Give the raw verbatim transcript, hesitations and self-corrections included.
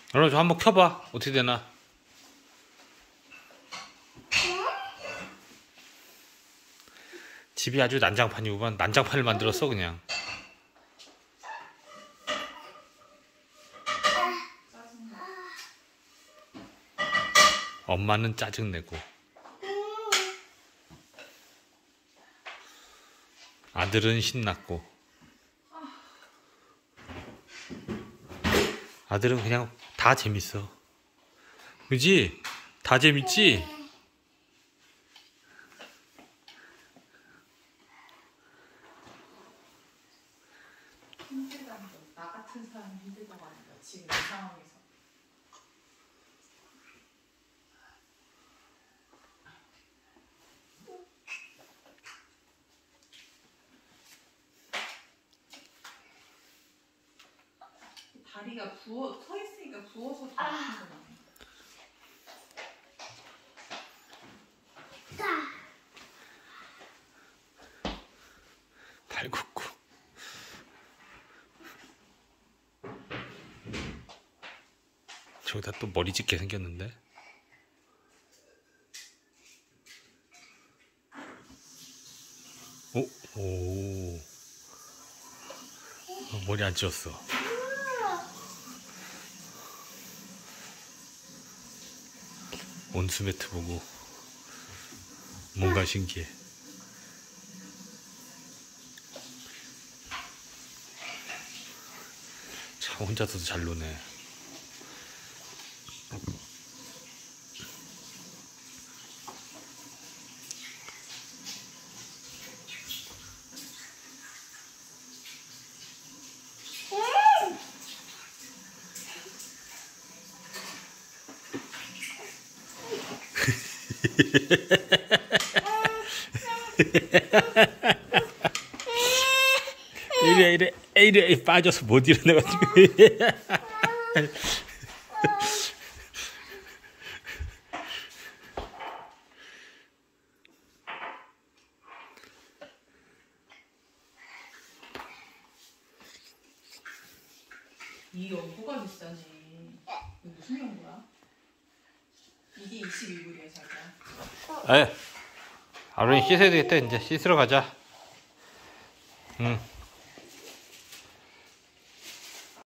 얼른 좀 한번 켜봐. 어떻게 되나? 집이 아주 난장판이구만. 난장판을 만들었어 그냥. 엄마는 짜증내고 아들은 신났고 아들은 그냥 다 재밌어. 그지? 다 재밌지? 힘들다는 거, 나 같은 사람이 힘들다고 하는 거야 지금 이 상황에서. 다리가 부어 서 있으니까 부어서 더 아프구나. 팔 굽고 저기다 또 머리 찢게 생겼는데. 오, 오. 어, 머리 안 찢었어. 온수 매트 보고 뭔가 신기해. 참 혼자서도 잘 노네. 이래 이래 이래 빠져서 못 일어나가지고. 이 연고가 비싸네. 이거 무슨 연고야? 이게 이십이 불이야 자기야. 에, 아론이 씻어야 되겠다. 이제 씻으러 가자. 응.